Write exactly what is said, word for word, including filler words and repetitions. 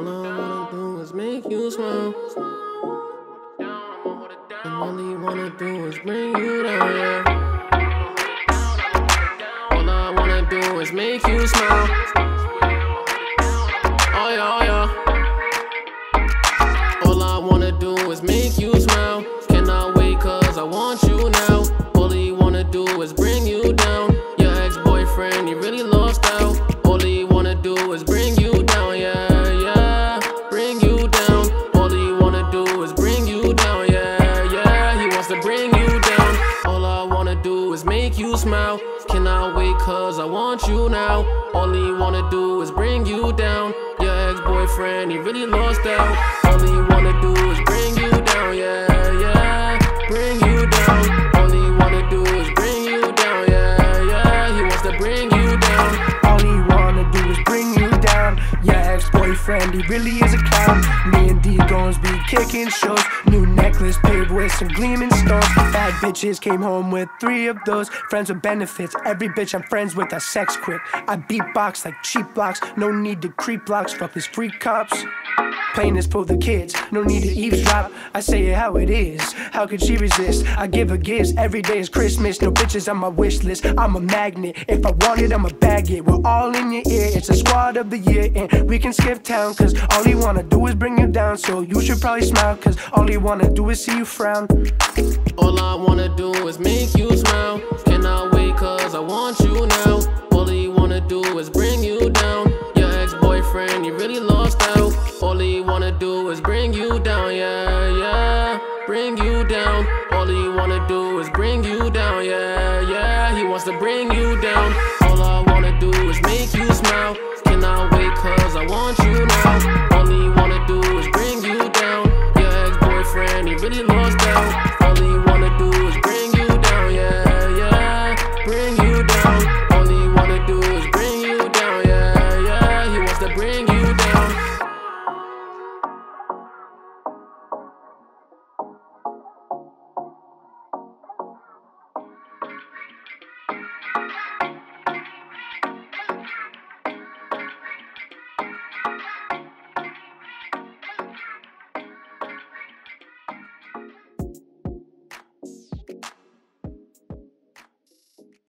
All I wanna do is make you smile. And all you wanna do is bring you down, yeah. All I wanna do is make you smile. Oh yeah, oh yeah. All I wanna do is make you smile. Cannot wait cause I want you now. All you wanna do is bring you down. Your ex-boyfriend, he really lost out. All he wanna do is bring you down, yeah, yeah. Bring you down. All he wanna do is bring you down, yeah, yeah. He wants to bring you down. All I wanna do is make you smile. Cannot wait cause I want you now. All he wanna do is bring you down. Your ex-boyfriend, he really lost out. All he wanna do is bring you down, yeah, yeah. Bring you down. All he wanna do is bring you down, yeah, yeah. He wants to bring you down. All he wanna do is bring you down. Your ex-boyfriend, he really is a clown. Me and Dee Gomes be kicking shows. New necklace paved with some gleaming stones. Bad bitches came home with three of those. Friends with benefits, every bitch I'm friends with I sex quit. I beatbox like cheap blocks, no need to creep blocks. Fuck these free cops. Playing this for the kids, no need to eavesdrop. I say it how it is, how could she resist? I give her gifts, every day is Christmas. No bitches on my wish list, I'm a magnet. If I want it, I'ma bag it. We're all in your ear, it's a squad of the year. And we can skip town, cause all he wanna do is bring you down. So you should probably smile, cause all he wanna do is see you frown. All I wanna do is make you smile. Cannot wait cause I want you now. All he wanna do is bring you down. Your ex-boyfriend, he really lost out. All he wanna do is bring you down, yeah, yeah. Bring you down. All he wanna do is bring you down, yeah, yeah. He wants to bring you down. All I wanna do is make you smile.